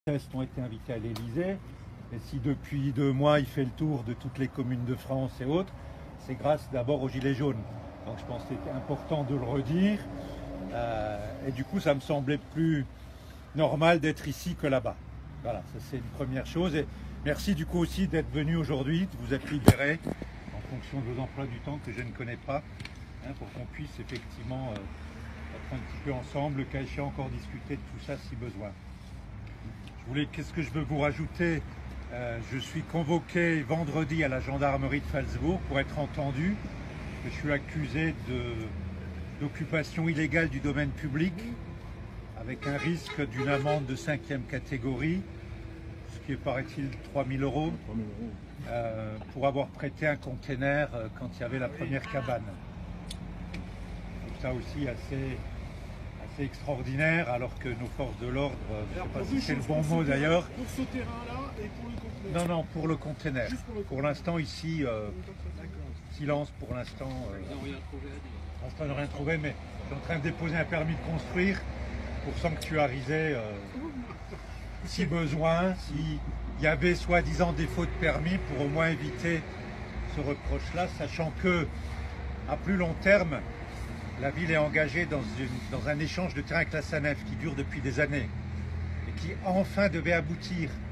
Ont été invités à l'Élysée. Et si depuis 2 mois il fait le tour de toutes les communes de France et autres, c'est grâce d'abord aux Gilets jaunes. Donc je pense que c'était important de le redire. Et du coup, ça me semblait plus normal d'être ici que là-bas. Voilà, ça c'est une première chose. Et merci du coup aussi d'être venu aujourd'hui, de vous être libéré en fonction de vos emplois du temps que je ne connais pas, pour qu'on puisse effectivement être un petit peu ensemble, le cas échéant encore discuter de tout ça si besoin. Qu'est-ce que je veux vous rajouter? Je suis convoqué vendredi à la gendarmerie de Phalsbourg pour être entendu. Je suis accusé d'occupation illégale du domaine public avec un risque d'une amende de 5e catégorie, ce qui est, paraît-il, 3 000 €, pour avoir prêté un container quand il y avait la première cabane. Donc ça aussi assez extraordinaire, alors que nos forces de l'ordre, je ne sais pas si c'est le bon mot d'ailleurs. Pour ce terrain-là et pour le conteneur. Non, pour le container. Pour l'instant ici, silence pour l'instant. Pour l'instant, on n'a rien trouvé, mais je suis en train de déposer un permis de construire pour sanctuariser, si besoin, s'il y avait soi-disant défaut de permis, pour au moins éviter ce reproche-là, sachant que à plus long terme, la ville est engagée dans un échange de terrain avec la SANEF qui dure depuis des années et qui enfin devait aboutir